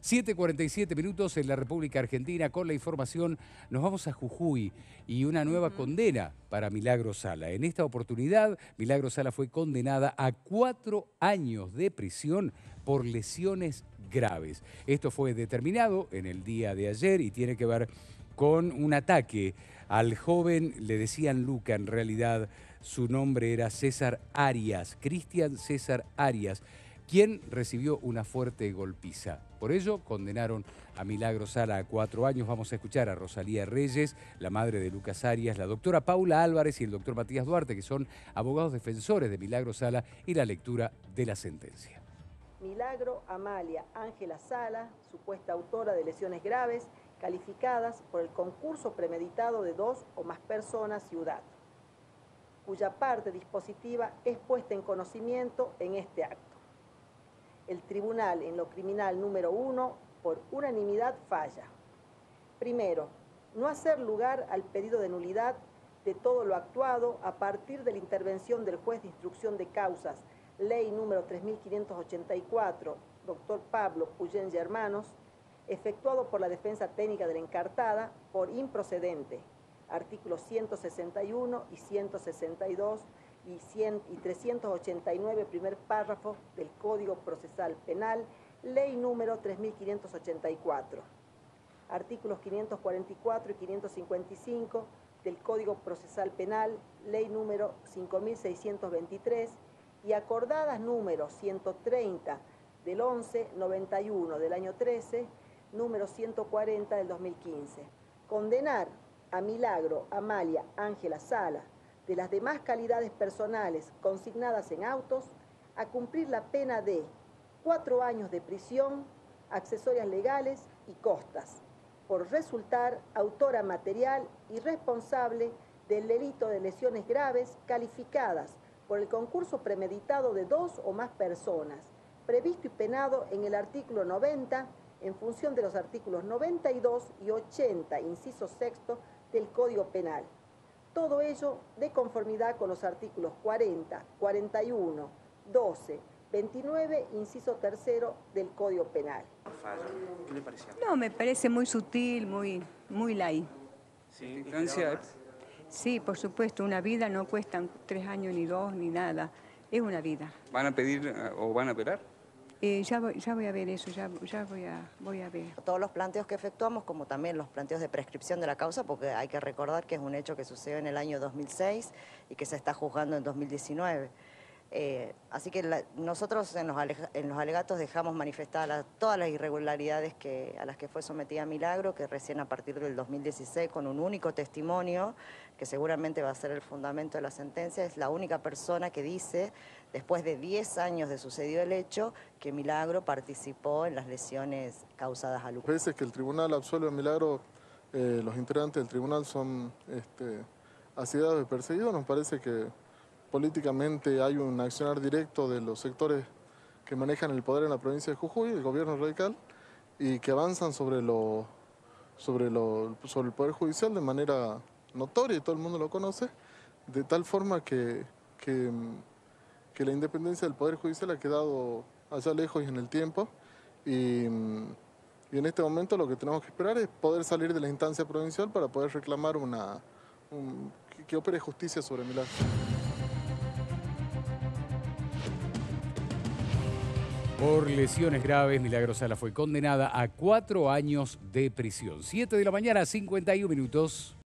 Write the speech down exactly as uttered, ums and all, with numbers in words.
siete cuarenta y siete minutos en la República Argentina. Con la información nos vamos a Jujuy y una nueva Ujú. condena para Milagro Sala. En esta oportunidad, Milagro Sala fue condenada a cuatro años de prisión por lesiones graves. Esto fue determinado en el día de ayer y tiene que ver con un ataque al joven, le decían Luca, en realidad su nombre era César Arias, Cristian César Arias, quien recibió una fuerte golpiza. Por ello, condenaron a Milagro Sala a cuatro años. Vamos a escuchar a Rosalía Reyes, la madre de Lucas Arias, la doctora Paula Álvarez y el doctor Matías Duarte, que son abogados defensores de Milagro Sala, y la lectura de la sentencia. Milagro Amalia Ángela Sala, supuesta autora de lesiones graves, calificadas por el concurso premeditado de dos o más personas ciudad, cuya parte dispositiva es puesta en conocimiento en este acto. El tribunal en lo criminal número uno, por unanimidad, falla. Primero, no hacer lugar al pedido de nulidad de todo lo actuado a partir de la intervención del juez de instrucción de causas, ley número tres mil quinientos ochenta y cuatro, doctor Pablo Puyén y Hermanos, efectuado por la defensa técnica de la encartada por improcedente, artículos ciento sesenta y uno y ciento sesenta y dos y, cien, y trescientos ochenta y nueve, primer párrafo del Código Procesal Penal, ley número tres mil quinientos ochenta y cuatro, artículos quinientos cuarenta y cuatro y quinientos cincuenta y cinco del Código Procesal Penal, ley número cinco mil seiscientos veintitrés, y acordadas número ciento treinta del once noventa y uno del año trece, número ciento cuarenta del dos mil quince. Condenar a Milagro Amalia Ángela Sala, de las demás calidades personales consignadas en autos, a cumplir la pena de cuatro años de prisión, accesorias legales y costas, por resultar autora material y responsable del delito de lesiones graves calificadas por el concurso premeditado de dos o más personas, previsto y penado en el artículo noventa, en función de los artículos noventa y dos y ochenta, inciso sexto, del Código Penal. Todo ello de conformidad con los artículos cuarenta, cuarenta y uno, doce, veintinueve, inciso tercero del Código Penal. ¿Qué le pareció? No, me parece muy sutil, muy, muy light. Sí, Francia. Sí, por supuesto, una vida no cuesta tres años ni dos ni nada, es una vida. ¿Van a pedir o van a apelar? Eh, ya, voy, ya voy a ver eso, ya, ya voy, a, voy a ver. Todos los planteos que efectuamos, como también los planteos de prescripción de la causa, porque hay que recordar que es un hecho que sucedió en el año dos mil seis y que se está juzgando en dos mil diecinueve. Eh, así que la, nosotros en los, en los alegatos dejamos manifestadas todas las irregularidades que, a las que fue sometida Milagro, que recién a partir del dos mil dieciséis, con un único testimonio, que seguramente va a ser el fundamento de la sentencia, es la única persona que dice, después de diez años de sucedido el hecho, que Milagro participó en las lesiones causadas a Lucas. Parece que el tribunal absuelve a Milagro, eh, los integrantes del tribunal son este, asidados y perseguidos. Nos parece que políticamente hay un accionar directo de los sectores que manejan el poder en la provincia de Jujuy, el gobierno radical, y que avanzan sobre, lo, sobre, lo, sobre el poder judicial de manera notoria, y todo el mundo lo conoce, de tal forma que, que, que la independencia del poder judicial ha quedado allá lejos y en el tiempo, y, y en este momento lo que tenemos que esperar es poder salir de la instancia provincial para poder reclamar una, un, que, que opere justicia sobre Milagro. Por lesiones graves, Milagro Sala fue condenada a cuatro años de prisión. siete de la mañana, cincuenta y un minutos.